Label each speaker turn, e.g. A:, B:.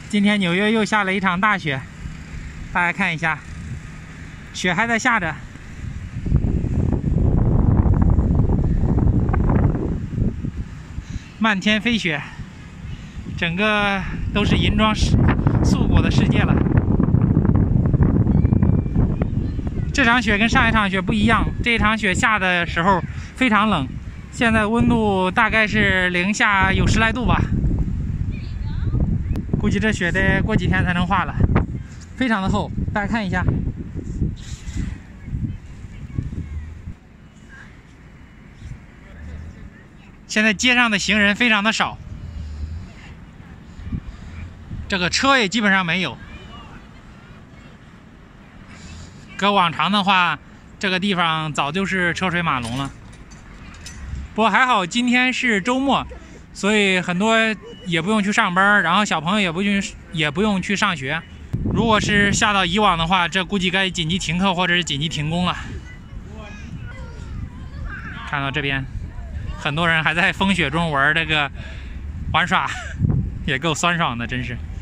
A: 今天纽约又下了一场大雪，大家看一下，雪还在下着。漫天飞雪，整个都是银装素裹的世界了。这场雪跟上一场雪不一样，这场雪下的时候非常冷，现在温度大概是零下有10来度吧。估计这雪得过几天才能化了，非常的厚，大家看一下。现在街上的行人非常的少，这个车也基本上没有。搁往常的话，这个地方早就是车水马龙了。不过还好今天是周末，所以很多也不用去上班，然后小朋友也不用去上学。如果是下到以往的话，这估计该紧急停课或者是紧急停工了。看到这边，很多人还在风雪中玩这个玩耍，也够酸爽的，真是。